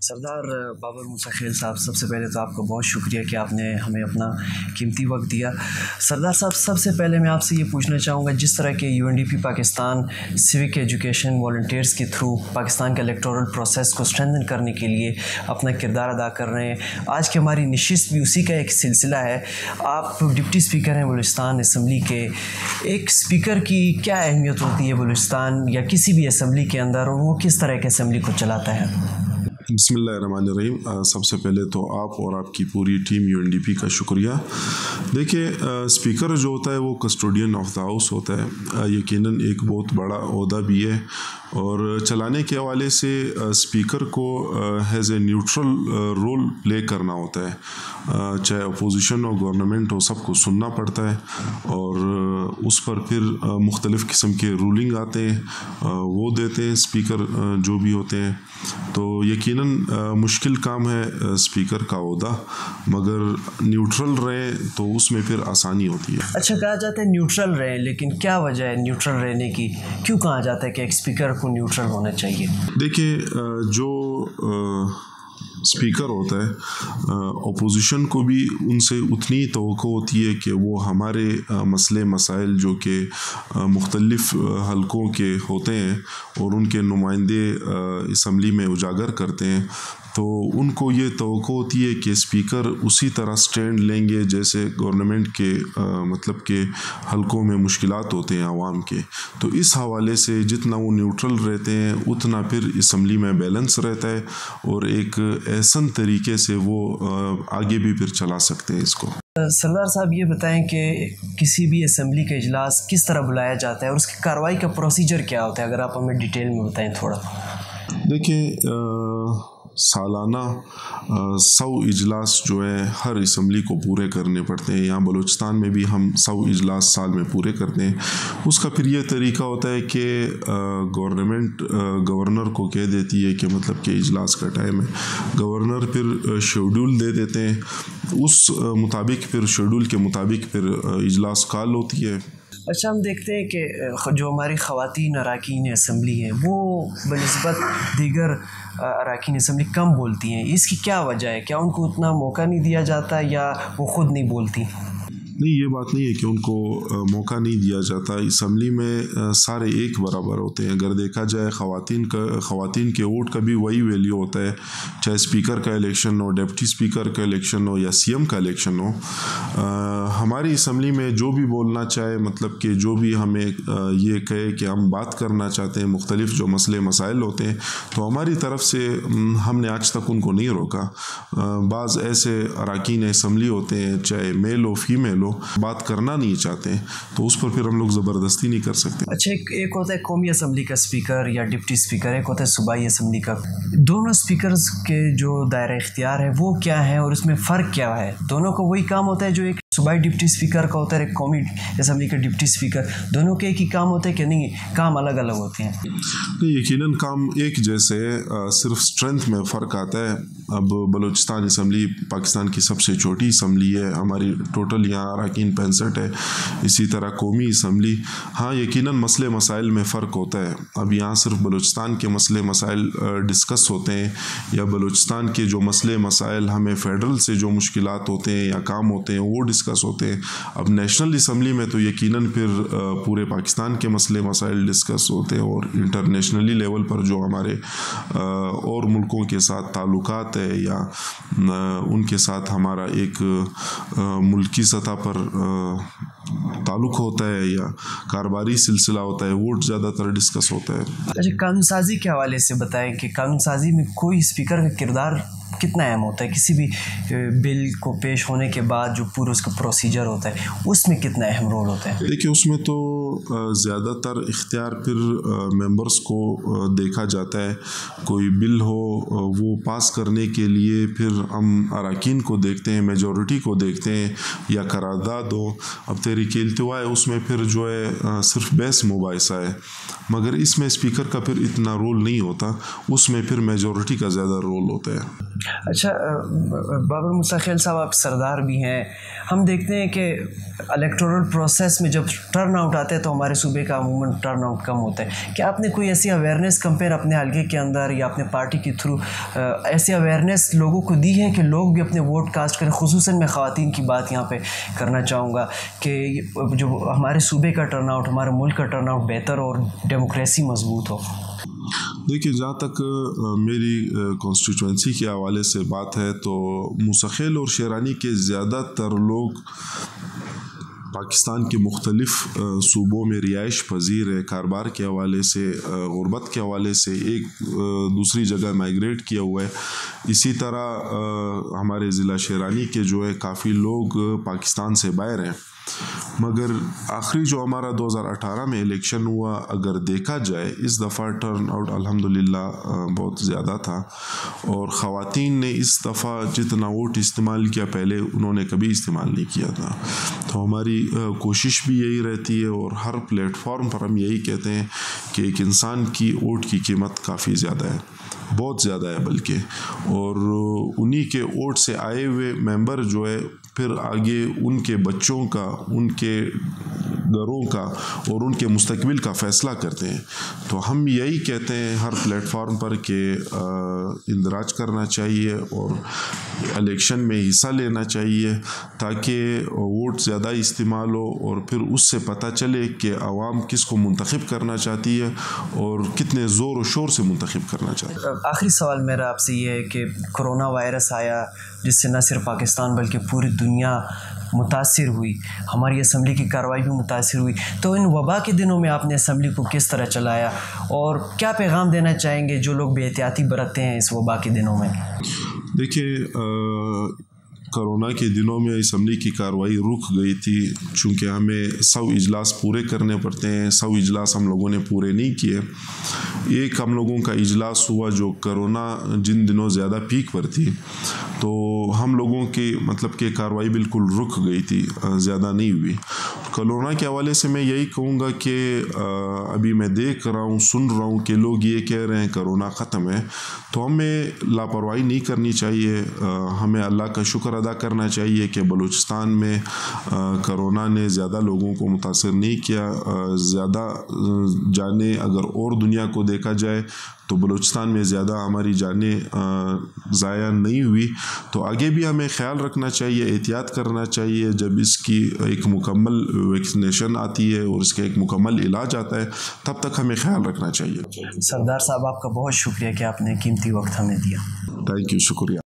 सरदार बाबर मूसा खेल साहब, सबसे पहले तो आपका बहुत शुक्रिया कि आपने हमें अपना कीमती वक्त दिया। सरदार साहब, सबसे पहले मैं आपसे ये पूछना चाहूँगा, जिस तरह के UNDP Pakistan civic education volunteers के थ्रू पाकिस्तान के इलेक्टोरल प्रोसेस को स्ट्रेंथन करने के लिए अपना किरदार अदा कर रहे हैं, आज की हमारी नशिस्त भी उसी का एक सिलसिला है। आप डिप्टी स्पीकर हैं बलूचिस्तान असम्बली के। एक स्पीकर की क्या अहमियत होती है बलूचिस्तान या किसी भी असम्बली के अंदर, और वो किस तरह के असम्बली को चलाता है? बिस्मिल्लाहिर्रहमानिर्रहीम। सबसे पहले तो आप और आपकी पूरी टीम UNDP का शुक्रिया। देखिए, स्पीकर जो होता है वो कस्टोडियन ऑफ द हाउस होता है। यकीनन एक बहुत बड़ा ओहदा भी है, और चलाने के हवाले से स्पीकर को has a neutral role play करना होता है। चाहे अपोजिशन हो, गवर्नमेंट हो, सबको सुनना पड़ता है, और उस पर फिर मुख्तलिफ़ किस्म के रूलिंग आते हैं, वो देते हैं स्पीकर जो भी होते हैं। तो यकीनन मुश्किल काम है स्पीकर का ओहदा, मगर न्यूट्रल रहे तो उसमें फिर आसानी होती है। अच्छा, कहा जाता है न्यूट्रल रहे, लेकिन क्या वजह है न्यूट्रल रहने की? क्यों कहा जाता है कि एक स्पीकर को न्यूट्रल होना चाहिए? देखिए, जो स्पीकर होता है, अपोजिशन को भी उनसे उतनी तवक्को होती है कि वो हमारे मसले मसाइल जो कि मुख्तलिफ़ हलकों के होते हैं और उनके नुमाइंदे असम्बली में उजागर करते हैं, तो उनको ये तवक्को होती है कि स्पीकर उसी तरह स्टैंड लेंगे जैसे गवर्नमेंट के मतलब के हलकों में मुश्किलात होते हैं आवाम के। तो इस हवाले से जितना वो न्यूट्रल रहते हैं उतना फिर असम्बली में बैलेंस रहता है, और एक एहसन तरीके से वो आगे भी फिर चला सकते हैं इसको। सरदार साहब, ये बताएं कि किसी भी असम्बली का इजलास किस तरह बुलाया जाता है और उसकी कार्रवाई का प्रोसीजर क्या होता है? अगर आप हमें डिटेल में बताएं थोड़ा। देखिए, सालाना 100 इजलास जो है हर असम्बली को पूरे करने पड़ते हैं। यहाँ बलूचिस्तान में भी हम 100 इजलास साल में पूरे करते हैं। उसका फिर ये तरीका होता है कि गवर्नमेंट गवर्नर को कह देती है कि मतलब कि इजलास का टाइम है, गवर्नर फिर शेड्यूल दे देते हैं, उस मुताबिक फिर शेड्यूल के मुताबिक फिर इजलास कॉल होती है। अच्छा, हम देखते हैं कि जो हमारी ख़वातीन अरकान असम्बली हैं वो बनिस्बत दीगर अरकान असम्बली कम बोलती हैं। इसकी क्या वजह है? क्या उनको उतना मौका नहीं दिया जाता या वो ख़ुद नहीं बोलती? नहीं, ये बात नहीं है कि उनको मौका नहीं दिया जाता। असम्बली में सारे एक बराबर होते हैं। अगर देखा जाए ख़वातीन के वोट का भी वही वैल्यू होता है, चाहे स्पीकर का इलेक्शन हो, डिप्टी स्पीकर का इलेक्शन हो या CM का इलेक्शन हो। हमारी असम्बली में जो भी बोलना चाहे, मतलब कि जो भी हमें ये कहे कि हम बात करना चाहते हैं, मुख्तलिफ़ जो मसले मसाइल होते हैं, तो हमारी तरफ से हमने आज तक उनको नहीं रोका। बाज़ ऐसे अरकान असम्बली होते हैं, चाहे मेल हो फीमेल हो, बात करना नहीं चाहते, तो उस पर फिर हम लोग ज़बरदस्ती नहीं कर सकते। अच्छा, एक होता है कौमी असम्बली का स्पीकर या डिप्टी स्पीकर, एक होता है सूबाई असम्बली का। दोनों स्पीकर्स के जो दायरा इख्तियार है वो क्या है और उसमें फ़र्क क्या है? दोनों का वही काम होता है जो एक सूबाई डिप्टी स्पीकर का होता है, एक कौमी असम्बली का डिप्टी स्पीकर, दोनों के एक ही काम होते हैं कि नहीं, काम अलग अलग होते हैं? नहीं, यकीनन काम एक जैसे, सिर्फ स्ट्रेंथ में फ़र्क आता है। अब बलूचिस्तान असम्बली पाकिस्तान की सबसे छोटी असम्बली है, हमारी टोटल यहाँ अरकान 65 है। इसी तरह कौमी असम्बली, हाँ यकीनन मसले मसाइल में फ़र्क होता है। अब यहाँ सिर्फ बलूचिस्तान के मसले मसाइल डिस्कस होते हैं, या बलूचिस्तान के जो मसले मसाइल हमें फ़ेडरल से जो मुश्किलात होते हैं या काम होते हैं वो डिस्कस होते हैं। अब नेशनल असम्बली में तो यकीनन फिर पूरे पाकिस्तान के मसले मसाइल डिस्कस होते हैं, और इंटरनेशनली लेवल पर जो हमारे और मुल्कों के साथ ताल्लुकात है या उनके साथ हमारा एक मुल्की सतह पर ताल्लुक़ होता है या कारोबारी सिलसिला होता है, वो ज़्यादातर डिस्कस होता है। अच्छा, कानून साजी के हवाले से बताएं कि कानून साजी में कोई स्पीकर का किरदार कितना अहम होता है? किसी भी बिल को पेश होने के बाद जो पूरा उसका प्रोसीजर होता है उसमें कितना अहम रोल होता है? देखिए, उसमें तो ज़्यादातर इख्तियार फिर मेंबर्स को देखा जाता है। कोई बिल हो वो पास करने के लिए फिर हम अरकान को देखते हैं, मेजॉरिटी को देखते हैं, या करारदाद हो। अब तहरीक इल्तिवा है, उसमें फिर जो है सिर्फ बहस मुबाहिसा है, मगर इसमें स्पीकर का फिर इतना रोल नहीं होता, उसमें फिर मेजॉरिटी का ज़्यादा रोल होता है। اچھا بابر موسیٰ خیل صاحب آپ سردار بھی ہیں. ہم دیکھتے ہیں کہ الیکٹورل پروسیس میں جب ٹرن آؤٹ آتے ہیں تو ہمارے صوبے کا عموماً ٹرن آؤٹ کم ہوتا ہے. کیا آپ نے کوئی ایسی اویئرنیس کمپین اپنے حلقے کے اندر یا اپنے پارٹی کے تھرو ایسی اویئرنیس لوگوں کو دی ہے کہ لوگ بھی اپنے ووٹ کاسٹ کریں؟ خصوصاً میں خواتین کی بات یہاں پہ کرنا چاہوں گا کہ جو ہمارے صوبے کا ٹرن آؤٹ، ہمارے ملک کا ٹرن آؤٹ بہتر اور ڈیموکریسی مضبوط ہو. دیکھیے، جہاں تک میری کانسٹیچوئنسی کے حوالے سے بات ہے تو موسیٰ خیل اور شیرانی کے زیادہ تر لوگ پاکستان کے مختلف صوبوں میں رہائش پذیر ہے. کاروبار کے حوالے سے، غربت کے حوالے سے ایک دوسری جگہ مائیگریٹ کیا ہوا ہے. اسی طرح ہمارے ضلع شیرانی کے جو ہے کافی لوگ پاکستان سے باہر ہیں. مگر آخری جو ہمارا 2018 میں الیکشن ہوا، اگر دیکھا جائے اس دفعہ ٹرن آؤٹ الحمدللہ بہت زیادہ تھا، اور خواتین نے اس دفعہ جتنا ووٹ استعمال کیا پہلے انہوں نے کبھی استعمال نہیں کیا تھا. تو ہماری کوشش بھی یہی رہتی ہے اور ہر پلیٹ فارم پر ہم یہی کہتے ہیں کہ ایک انسان کی ووٹ کی قیمت کافی زیادہ ہے، بہت زیادہ ہے بلکہ، اور انہی کے ووٹ سے آئے ہوئے ممبر جو ہے پھر آگے ان کے بچوں کا، ان کے گھروں کا اور ان کے مستقبل کا فیصلہ کرتے ہیں. تو ہم یہی کہتے ہیں ہر پلیٹ فارم پر کہ اندراج کرنا چاہیے اور الیکشن میں حصہ لینا چاہیے تاکہ ووٹ زیادہ استعمال ہو اور پھر اس سے پتہ چلے کہ عوام کس کو منتخب کرنا چاہتی ہے اور کتنے زور و شور سے منتخب کرنا چاہتی ہے. آخری سوال میرا آپ سے یہ ہے کہ کرونا وائرس آیا جس سے نہ صرف پاکستان بلکہ پوری دنیا متاثر ہوئی، ہماری اسمبلی کی کارروائی بھی متاثر ہوئی. تو ان وبا کے دنوں میں آپ نے اسمبلی کو کس طرح چلایا اور کیا پیغام دینا چاہیں گے جو لوگ بے احتیاطی برتتے ہیں اس وبا کے دنوں میں؟ دیکھیے، کرونا کے دنوں میں اسمبلی کی کارروائی رک گئی تھی چونکہ ہمیں 100 اجلاس پورے کرنے پڑتے ہیں. 100 اجلاس ہم لوگوں نے پورے نہیں کیے. ایک ہم لوگوں کا اجلاس ہوا جو کرونا جن دنوں زیادہ پیک پر تھی، تو ہم لوگوں کی مطلب کہ کارروائی بالکل رک گئی تھی، زیادہ نہیں ہوئی. کرونا کے حوالے سے میں یہی کہوں گا کہ ابھی میں دیکھ رہا ہوں، سن رہا ہوں کہ لوگ یہ کہہ رہے ہیں کرونا ختم ہے، تو ہمیں لاپرواہی نہیں کرنی چاہیے. ہمیں اللہ کا شکر ادا کرنا چاہیے کہ بلوچستان میں کرونا نے زیادہ لوگوں کو متاثر نہیں کیا. زیادہ جانیں اگر اور دنیا کو دیکھا جائے تو بلوچستان میں زیادہ ہماری جانیں ضائع نہیں ہوئی. تو آگے بھی ہمیں خیال رکھنا چاہیے، احتیاط کرنا چاہیے. جب اس کی ایک مکمل ویکسینیشن آتی ہے اور اس کا ایک مکمل علاج آتا ہے تب تک ہمیں خیال رکھنا چاہیے. سردار صاحب، آپ کا بہت شکریہ کہ آپ نے قیمتی وقت ہمیں دیا. تھینک یو، شکریہ.